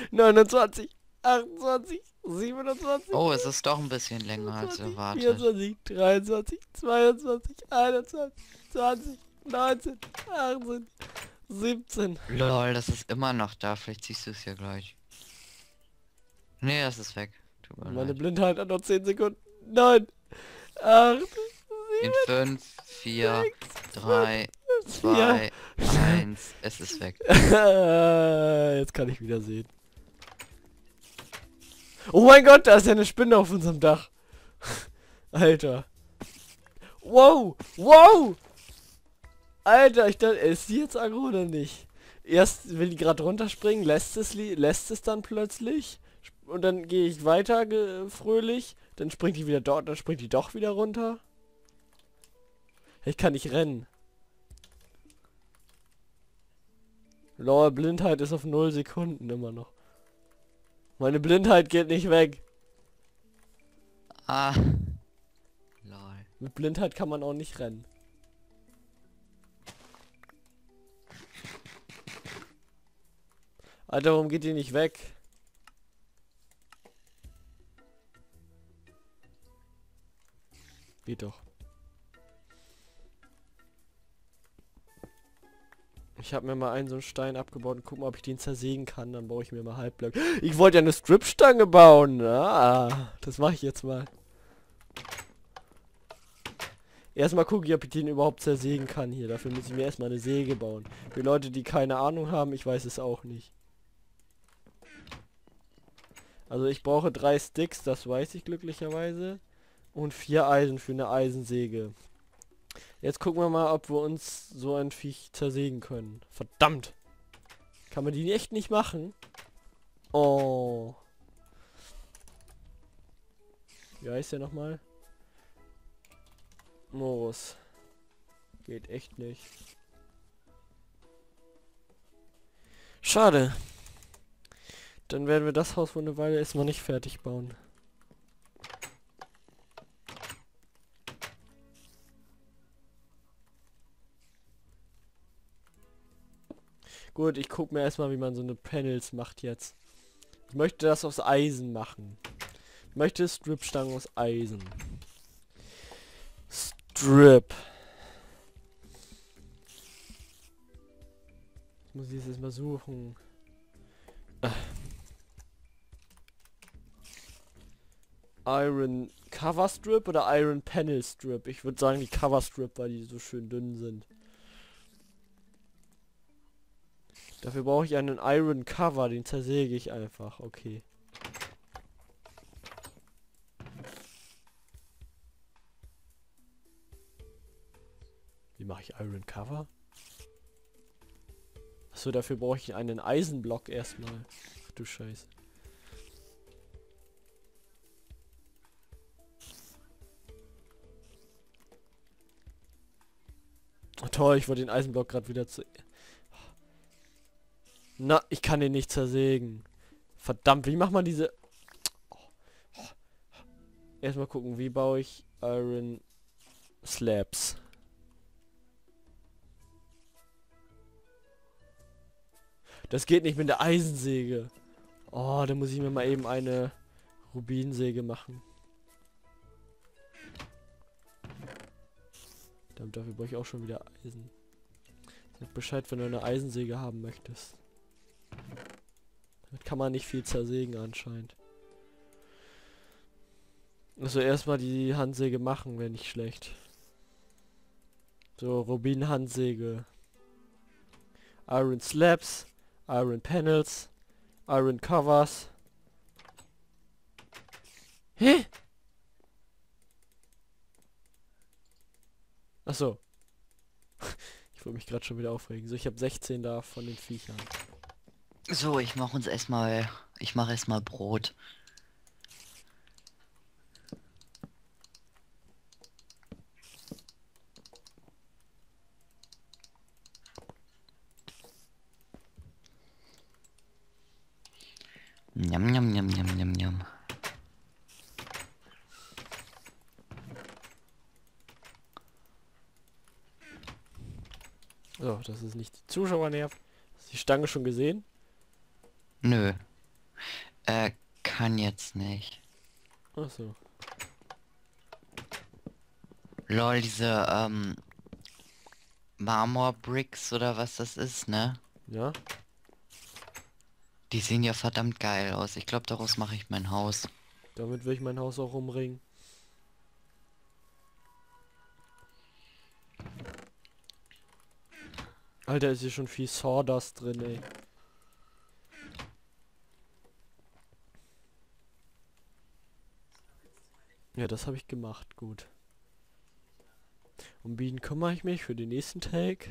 29, 28, 27, Oh, es ist doch ein bisschen länger als 25, erwartet. 24, 23, 22, 21, 20, 19, 18, 17. Lol, das ist immer noch da. Vielleicht siehst du es ja gleich. Nee, das ist weg. Tut mir Meine leid. Blindheit hat noch 10 Sekunden. 9, 8, In 5, 4, 6, 3, 5, 4. 2, 1. Es ist weg. Jetzt kann ich wieder sehen. Oh mein Gott, da ist ja eine Spinne auf unserem Dach. Alter. Wow, wow. Alter, ich dachte, ist die jetzt aggro oder nicht? Erst will die gerade runterspringen, lässt es dann plötzlich. Und dann gehe ich weiter fröhlich. Dann springt die wieder dort, dann springt die doch wieder runter. Ich kann nicht rennen. Lol, Blindheit ist auf 0 Sekunden immer noch. Meine Blindheit geht nicht weg. Ah. Lol. Mit Blindheit kann man auch nicht rennen. Alter, warum geht die nicht weg? Geht doch. Ich habe mir mal einen so einen Stein abgebaut und guck mal, ob ich den zersägen kann. Dann baue ich mir mal Halbblöcke. Ich wollte ja eine Stripstange bauen. Ah, das mache ich jetzt mal. Erstmal gucke ich, ob ich den überhaupt zersägen kann hier. Dafür muss ich mir erstmal eine Säge bauen. Für Leute, die keine Ahnung haben, ich weiß es auch nicht. Also ich brauche 3 Sticks, das weiß ich glücklicherweise. Und 4 Eisen für eine Eisensäge. Jetzt gucken wir mal, ob wir uns so ein Viech zersägen können. Verdammt! Kann man die echt nicht machen? Oh. Wie heißt der nochmal? Morus. Geht echt nicht. Schade. Dann werden wir das Haus wohl eine Weile erstmal nicht fertig bauen. Gut, ich gucke mir erstmal, wie man so eine Panels macht jetzt. Ich möchte das aus Eisen machen. Ich möchte Stripstangen aus Eisen. Strip. Ich muss ich jetzt mal suchen. Iron Cover Strip oder Iron Panel Strip? Ich würde sagen die Cover Strip, weil die so schön dünn sind. Dafür brauche ich einen Iron Cover, den zersäge ich einfach. Okay. Wie mache ich Iron Cover? Achso, dafür brauche ich einen Eisenblock erstmal. Ach du Scheiße. Oh, toll, ich wollte den Eisenblock gerade wieder zu... Na, ich kann den nicht zersägen. Verdammt, wie macht man diese... Erstmal gucken, wie baue ich Iron Slabs. Das geht nicht mit der Eisensäge. Oh, da muss ich mir mal eben eine Rubinsäge machen. Dafür brauche ich auch schon wieder Eisen. Sag Bescheid, wenn du eine Eisensäge haben möchtest. Damit kann man nicht viel zersägen anscheinend. Also erstmal die Handsäge machen, wäre nicht schlecht. So, Rubin-Handsäge. Iron Slabs. Iron Panels. Iron Covers. Hä? Achso. Ich wollte mich gerade schon wieder aufregen. So, ich habe 16 da von den Viechern. So, ich mache uns erstmal. Ich mache erstmal Brot. Njam, njam, njam, njam, njam, njam. So, dass es nicht die Zuschauer nervt. Hast du die Stange schon gesehen? Nö. Kann jetzt nicht. Ach so. Lol, diese, Marmorbricks oder was das ist, ne? Ja? Die sehen ja verdammt geil aus. Ich glaube, daraus mache ich mein Haus. Damit will ich mein Haus auch umringen. Alter, ist hier schon viel Sawdust drin, ey. Ja, das habe ich gemacht, gut. Um Bienen kümmere ich mich für den nächsten Take.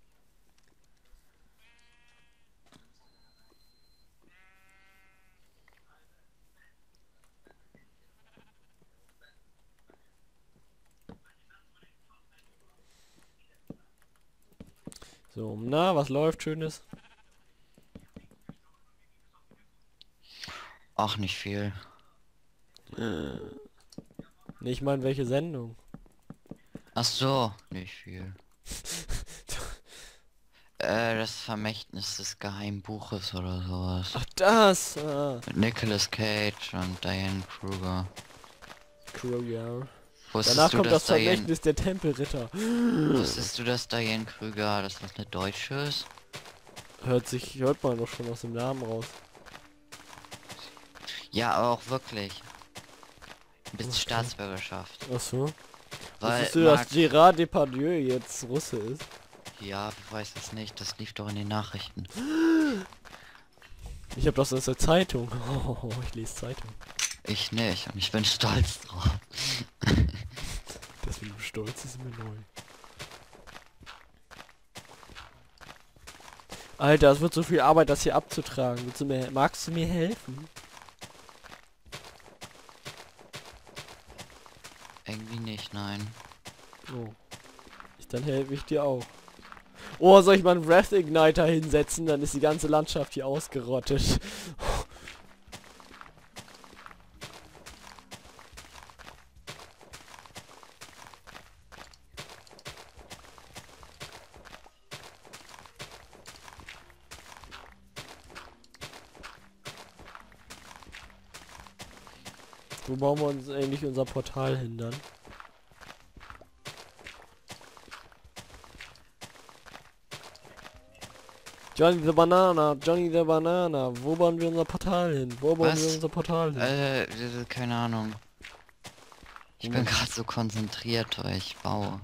So, na, was läuft Schönes? Auch nicht viel. Nee, ich meine, welche Sendung? Ach so, nicht viel. Das Vermächtnis des Geheimbuches oder sowas. Ach, das! Ah. Mit Nicolas Cage und Diane Kruger. Kruger. Wusstest Danach du, kommt das dass Diane... Vermächtnis der Tempelritter. Wusstest du, dass Diane Kruger, dass das eine Deutsche ist? Hört man doch schon aus dem Namen raus. Ja, aber auch wirklich. Bis Okay. Staatsbürgerschaft. Ach so. Weil Wusstest du, dass Mark... Gérard Depardieu jetzt Russe ist? Ja, ich weiß es nicht. Das lief doch in den Nachrichten. Ich habe das aus der Zeitung. Oh, ich lese Zeitung. Ich nicht. Und ich bin stolz drauf. Deswegen stolz ist mir neu. Alter, es wird so viel Arbeit, das hier abzutragen. Magst du mir helfen? Irgendwie nicht, nein. Oh. Dann helfe ich dir auch. Oh, soll ich mal einen Wrath Igniter hinsetzen? Dann ist die ganze Landschaft hier ausgerottet. Wo bauen wir uns eigentlich unser Portal hin dann? Johnny the Banana, Johnny the Banana, wo bauen wir unser Portal hin? Wo bauen wir Was? unser Portal hin? Keine Ahnung. Ich bin gerade so konzentriert, weil ich baue.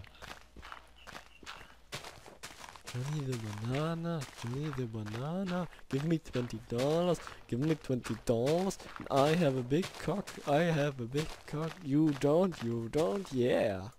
Johnny the Banana, Johnny the Banana, give me $20, give me $20, and I have a big cock, I have a big cock, you don't, yeah.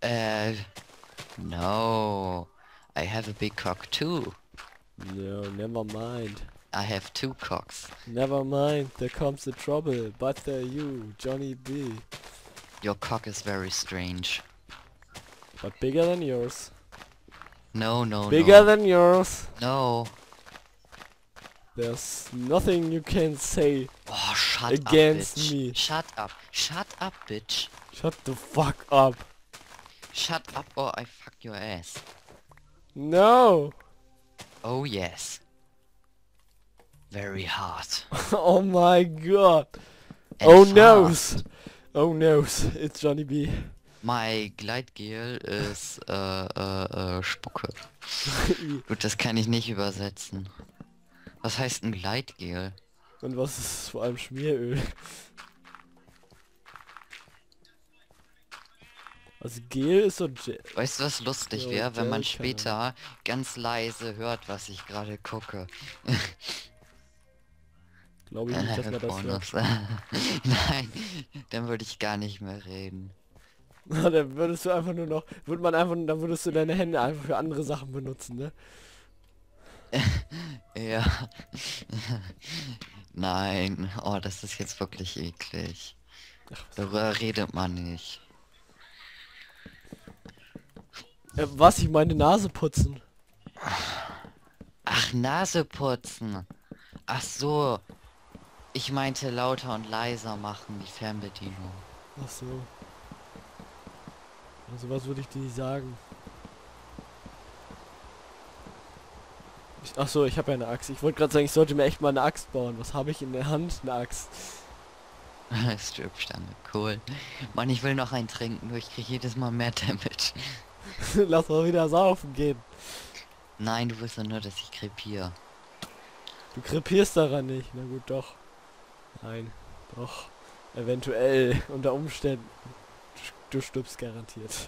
No. I have a big cock too. No, never mind. I have two cocks. Never mind, there comes the trouble, but you, Johnny B. Your cock is very strange. But bigger than yours. No, no, Bigger no. than yours. No. There's nothing you can say Oh, shut against up, bitch. me. Shut up. Shut up, bitch. Shut the fuck up. Shut up or I fuck your ass. No. Oh, yes. Very hard. Oh my god. And Oh fast. noes. Oh noes. It's Johnny B. My Gleitgel ist, Spucke. Gut, das kann ich nicht übersetzen. Was heißt ein Gleitgel? Und was ist vor allem Schmieröl? Also Gel ist so... Weißt du, was lustig Ja, wäre, wenn man Gel, keine später ganz leise hört, was ich gerade gucke? Glaube ich nicht, dass man das hört. Bonus. Nein, dann würde ich gar nicht mehr reden. Dann würdest du einfach nur noch... Dann würdest du deine Hände einfach für andere Sachen benutzen, ne? Ja. Nein, oh, das ist jetzt wirklich eklig. Darüber redet man nicht. Was? Ich meine Nase putzen. Ach, Nase putzen. Ach so. Ich meinte lauter und leiser machen, die Fernbedienung. Ach so. Also was würde ich dir nicht sagen? Ach so, ich habe ja eine Axt. Ich wollte gerade sagen, ich sollte mir echt mal eine Axt bauen. Was habe ich in der Hand? Eine Axt. Stripstange, cool. Mann, ich will noch einen trinken, nur ich kriege jedes Mal mehr Damage. Lass mal wieder saufen gehen. Nein, du willst doch nur, dass ich krepiere. Du krepierst daran nicht. Na gut, doch. Nein, doch. Eventuell, unter Umständen. Du stirbst garantiert.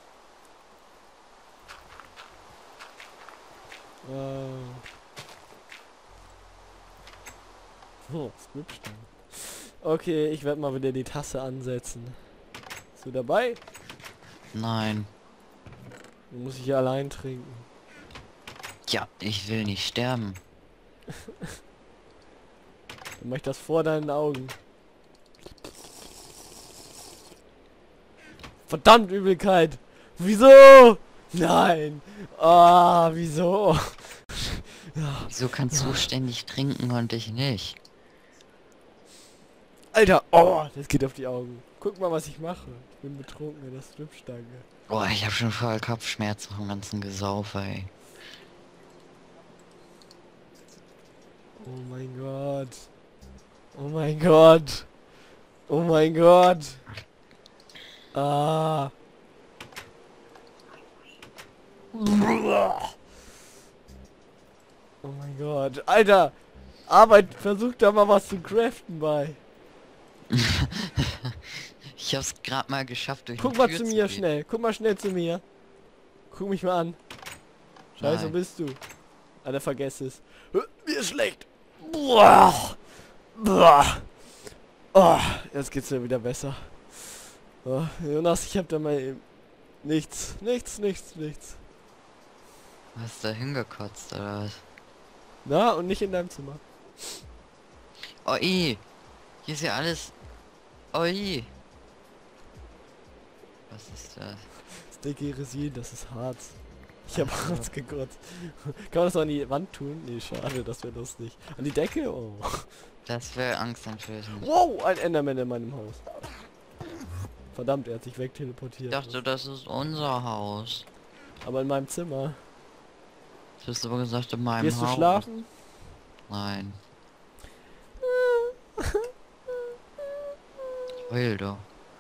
Oh, Stripstange. Okay, ich werde mal wieder die Tasse ansetzen. Bist du dabei? Nein. Dann muss ich hier allein trinken. Ja, ich will nicht sterben. Dann mach ich das vor deinen Augen. Verdammt, Übelkeit! Wieso? Nein! Ah, wieso? Ja. Wieso kannst du ständig trinken und ich nicht? Alter, oh, das geht auf die Augen. Guck mal, was ich mache. Ich bin betrunken in der Stripstange. Boah, ich habe schon voll Kopfschmerzen vom ganzen Gesaufe, ey. Oh mein Gott. Oh mein Gott. Oh mein Gott. Ah. Oh mein Gott. Alter. Arbeit, versuch da mal was zu craften bei. Ich hab's gerade mal geschafft durch Guck die mal Tür zu zu mir gehen. schnell. Guck mal schnell zu mir. Guck mich mal an. Scheiße, wo Nein. bist du? Alter, vergess es. Mir ist schlecht. Boah. Boah. Oh, jetzt geht's mir wieder besser. Oh, Jonas, ich hab da mal eben nichts. Hast du hingekotzt oder was? Na, und nicht in deinem Zimmer. Oi! Hier ist ja alles... Oi! Was ist das? Sticky Resin, das ist Harz. Ich hab Harz gekotzt. Kann man das auch an die Wand tun? Nee, schade, das wäre lustig. An die Decke? Oh. Das wäre angsteinflößend. Wow, ein Enderman in meinem Haus. Verdammt, er hat sich Ich wegteleportiert. dachte, das ist unser Haus. Aber in meinem Zimmer. Du hast aber gesagt, in meinem Gehst du Haus. schlafen? Nein. Heul doch.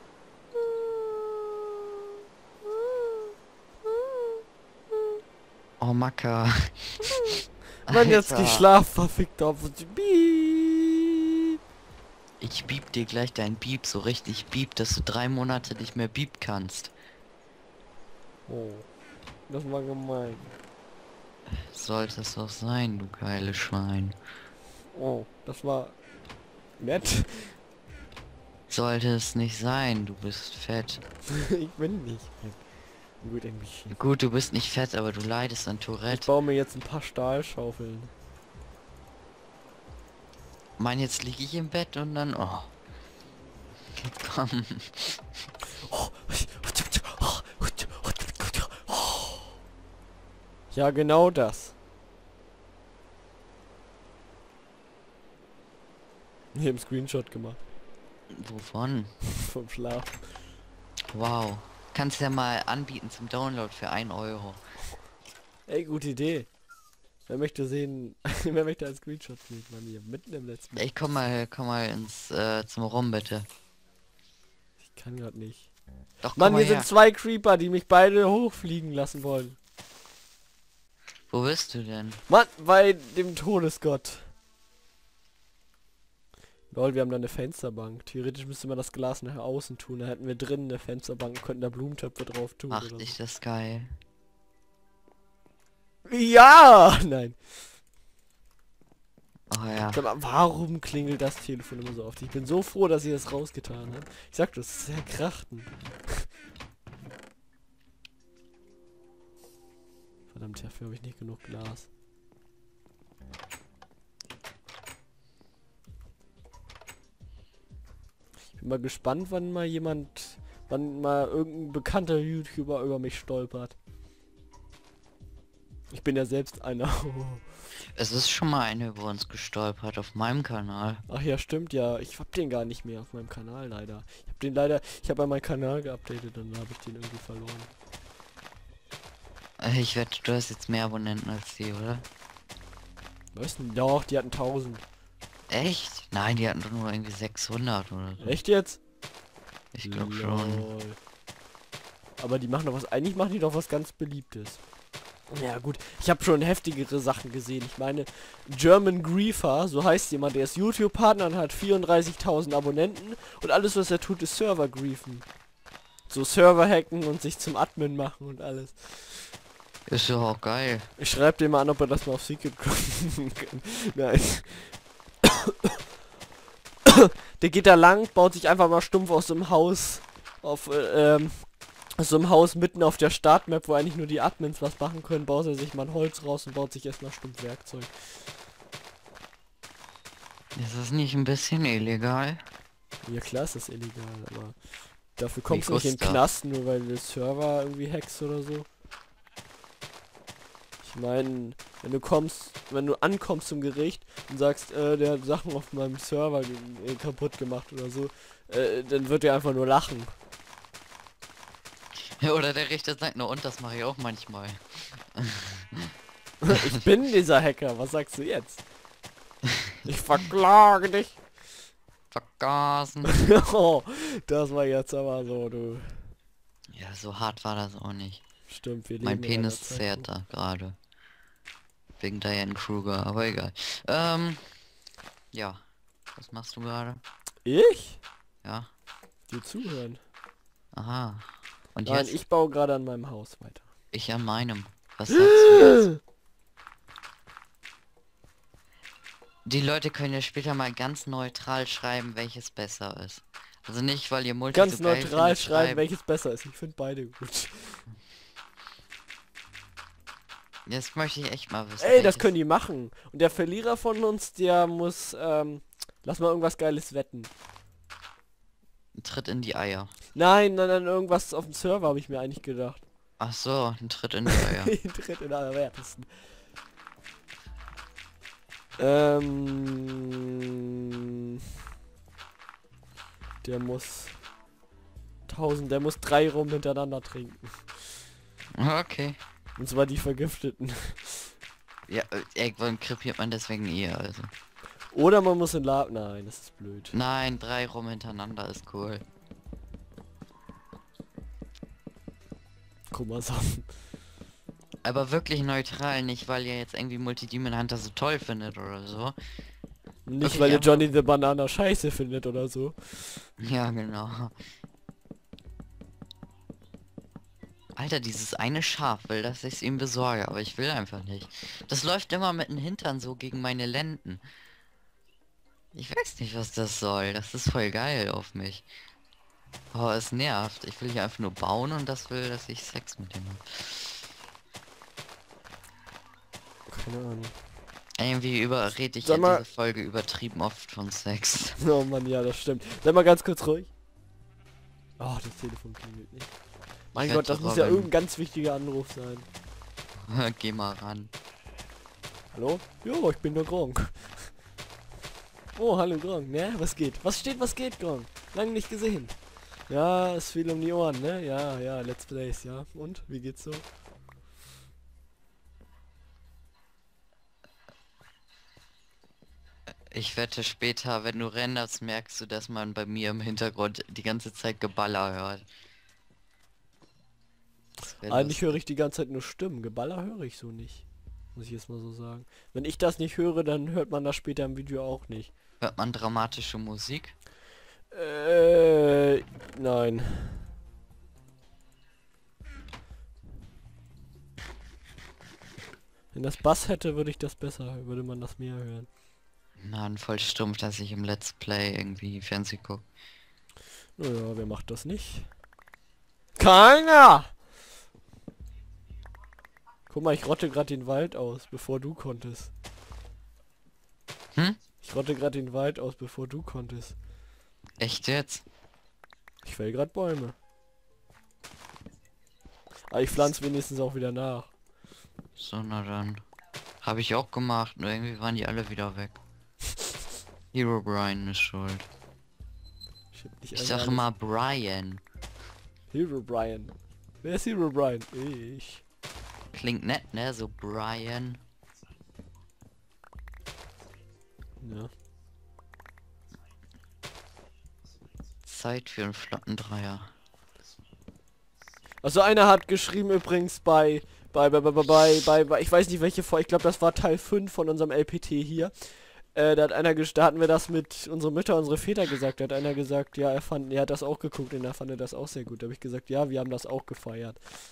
Oh, Macker. Mann, jetzt Alter, geschlafen, verfickt auf. Piep. ich bieb dir gleich dein Bieb so richtig bieb, dass du 3 Monate nicht mehr bieb kannst. Oh, das war gemein. Sollte es doch sein, du geile Schwein. Oh, das war nett. Sollte es nicht sein, du bist fett. Ich bin nicht. Gut, ein bisschen. Gut, du bist nicht fett, aber du leidest an Ich Tourette. baue mir jetzt ein paar Stahlschaufeln. Mann, jetzt liege ich im Bett und dann... Oh. Komm. Ja, genau das. Ich habe einen Screenshot gemacht. Wovon? Vom Schlaf. Wow. Kannst ja mal anbieten zum Download für 1 Euro. Ey, gute Idee. Wer möchte sehen, wer möchte einen Screenshot sehen, Mann, hier mitten im letzten Mal. Ich komm mal ins zum Rum bitte. Ich kann gerade nicht. Doch, komm Mann, mal hier her. sind 2 Creeper, die mich beide hochfliegen lassen wollen. Wo bist du denn? Mann, bei dem Todesgott. Lol, wir haben da eine Fensterbank. Theoretisch müsste man das Glas nach außen tun. Da hätten wir drinnen eine Fensterbank und könnten da Blumentöpfe drauf tun. Macht oder dich das geil. so. Ja! Nein. Oh ja. Sag mal, warum klingelt das Telefon immer so oft? Ich bin so froh, dass ihr das rausgetan habt. Ich sag, das ist sehr krachten. Verdammt, dafür habe ich nicht genug Glas. Ich bin mal gespannt, wann mal irgendein bekannter YouTuber über mich stolpert. Ich bin ja selbst einer. Es ist schon mal eine über uns gestolpert auf meinem Kanal. Ach ja, stimmt ja. Ich hab den gar nicht mehr auf meinem Kanal leider. Ich habe ja meinen Kanal geupdatet und dann habe ich den irgendwie verloren. Ich wette, du hast jetzt mehr Abonnenten als die, oder? Weißt du, doch, die hatten 1000. Echt? Nein, die hatten doch nur irgendwie 600 oder so. Echt jetzt? Ich glaube schon. Lol. Aber die machen doch was, eigentlich machen die doch was ganz Beliebtes. Ja gut, ich habe schon heftigere Sachen gesehen. Ich meine, German Griefer, so heißt jemand, der ist YouTube-Partner und hat 34.000 Abonnenten und alles, was er tut, ist Server griefen. So Server hacken und sich zum Admin machen und alles. Ist ja auch geil. Ich schreibe dem mal an, ob er das mal auf Secret gucken kann. Nein. Der geht da lang, baut sich einfach mal stumpf aus so einem Haus auf, aus so einem Haus mitten auf der Startmap, wo eigentlich nur die Admins was machen können, baut er sich mal ein Holz raus und baut sich erstmal stumpf Werkzeug. Ist das nicht ein bisschen illegal? Ja klar, ist das illegal, aber dafür kommst du nicht in den Gustav. Knast, nur weil du Server irgendwie hackst oder so. Ich meine, wenn du ankommst zum Gericht und sagst, der hat Sachen auf meinem Server kaputt gemacht oder so, dann wird er einfach nur lachen. Ja, oder der Richter sagt nur, und das mache ich auch manchmal. Ich bin dieser Hacker, was sagst du jetzt? Ich verklage dich. Vergasen. Oh, das war jetzt aber so, du. Ja, so hart war das auch nicht. Stimmt, wir Mein leben in einer Penis Zeit, zerrt da gerade. Wegen Diane Kruger, aber egal. Ja. Was machst du gerade? Ich? Ja. Dir zuhören. Aha. Und Nein, jetzt? ich baue gerade an meinem Haus weiter. Ich an meinem. Was sagst du jetzt? Die Leute können ja später mal ganz neutral schreiben, welches besser ist. Also nicht, weil ihr Multi Ganz so geil neutral findet, schreiben, welches besser ist. Ich finde beide gut. Jetzt möchte ich echt mal wissen. Ey, das welches- können die machen. Und der Verlierer von uns, der muss, lass mal irgendwas Geiles wetten. Tritt in die Eier. Nein, nein, nein, irgendwas auf dem Server habe ich mir eigentlich gedacht. Ach so, ein Tritt in die Eier. Tritt in allerwertesten. Der muss 1000, der muss 3 rum hintereinander trinken. Okay. Und zwar die Vergifteten. Ja, irgendwann krepiert man deswegen eher, also. Oder man muss in Nein, das ist blöd. Nein, 3 rum hintereinander ist cool. Guck mal so. Aber wirklich neutral, nicht weil ihr jetzt irgendwie Multi-Demon Hunter so toll findet oder so. Nicht, Okay, weil ihr aber- Johnny the Banana scheiße findet oder so. Ja, genau. Alter, dieses eine Schaf will, dass ich es ihm besorge, aber ich will einfach nicht. Das läuft immer mit den Hintern so gegen meine Lenden. Ich weiß nicht, was das soll. Das ist voll geil auf mich. Oh, es nervt. Ich will hier einfach nur bauen und das will, dass ich Sex mit ihm habe. Keine Ahnung. Irgendwie rede ich Sag in mal- dieser Folge übertrieben oft von Sex. Oh Mann, ja, das stimmt. Sei mal ganz kurz ruhig. Oh, das Telefon klingelt nicht. Mein Ich Gott, werd das muss doch ja aber- irgendein ganz wichtiger Anruf sein. Geh mal ran. Hallo? Jo, ich bin der Gronk. Oh, hallo Gronk, ne? Was geht? Was geht, Gronk? Lange nicht gesehen. Ja, ist viel um die Ohren, ne? Ja, ja, Let's Plays, ja. Und? Wie geht's so? Ich wette später, wenn du renderst, merkst du, dass man bei mir im Hintergrund die ganze Zeit Geballer hört. Das wär Eigentlich höre lustig. ich die ganze Zeit nur Stimmen. Geballer höre ich so nicht. Muss ich jetzt mal so sagen. Wenn ich das nicht höre, dann hört man das später im Video auch nicht. Hört man dramatische Musik? Nein. Wenn das Bass hätte, würde man das mehr hören. Mann, voll stumpf, dass ich im Let's Play irgendwie Fernsehen gucke. Naja, wer macht das nicht? Keiner! Guck mal, ich rotte gerade den Wald aus, bevor du konntest. Hm? Ich rotte gerade den Wald aus, bevor du konntest. Echt jetzt? Ich fäll gerade Bäume. Aber ich pflanze wenigstens auch wieder nach. So, na dann. Habe ich auch gemacht, nur irgendwie waren die alle wieder weg. Hero Brian ist schuld. hab nicht Ich einmal sag alles- immer Brian. Hero Brian. Wer ist Hero Brian? Ich. Klingt nett, ne? So Brian. Ja. Zeit für einen flotten Dreier. Also einer hat geschrieben übrigens bei ich weiß nicht welche Folge, ich glaube das war Teil 5 von unserem LPT hier. Da hat einer da hatten wir das mit unsere Mütter, unsere Väter gesagt. Da hat einer gesagt, ja, er hat das auch geguckt und er fand das auch sehr gut. Da habe ich gesagt, ja, wir haben das auch gefeiert.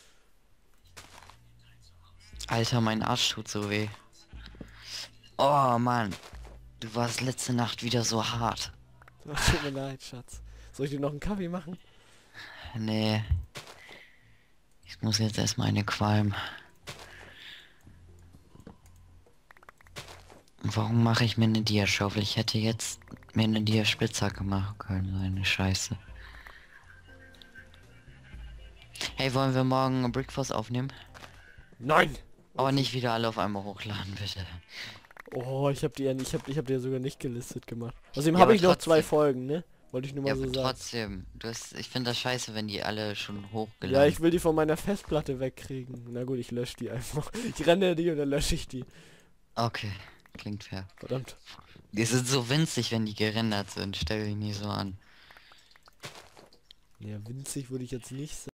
Alter, mein Arsch tut so weh. Oh Mann, du warst letzte Nacht wieder so hart. Ach, tut mir leid, Schatz. Soll ich dir noch einen Kaffee machen? Nee. Ich muss jetzt erstmal eine Qualm. Warum mache ich mir eine Diaschaufel? Ich hätte jetzt mir eine Diaspitzhacke machen können, so eine Scheiße. Hey, wollen wir morgen Brickforce aufnehmen? Nein! Aber nicht wieder alle auf einmal hochladen, bitte. Oh, ich hab die ja sogar nicht gelistet gemacht. Außerdem Ja, habe aber ich noch trotzdem. 2 Folgen, ne? Wollte ich nur mal Ja, so aber sagen. trotzdem. Ich finde das scheiße, wenn die alle schon hochgeladen. Ja, ich will die von meiner Festplatte wegkriegen. Na gut, ich lösche die einfach. Ich renne die und dann lösche ich die. Okay, klingt fair. Verdammt. Die sind so winzig, wenn die gerendert sind. Stell dich nicht so an. Ja, winzig würde ich jetzt nicht sagen.